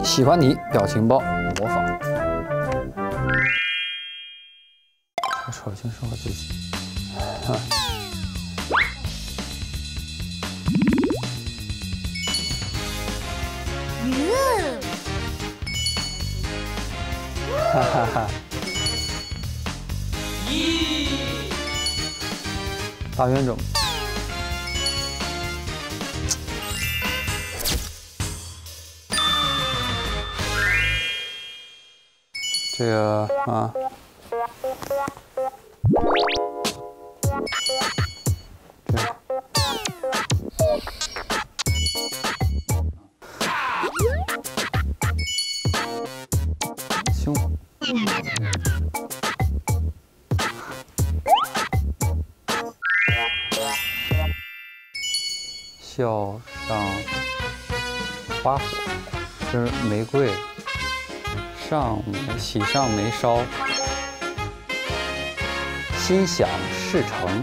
喜欢你表情包模仿。首先说我自己。哈哈哈。大冤种。这个啊，这样，胸，笑上花火，是玫瑰。喜上眉梢，心想事成，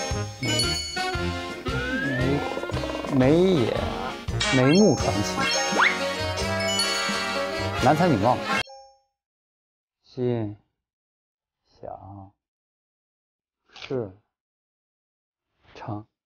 眉目传奇，男才女貌，心想事成。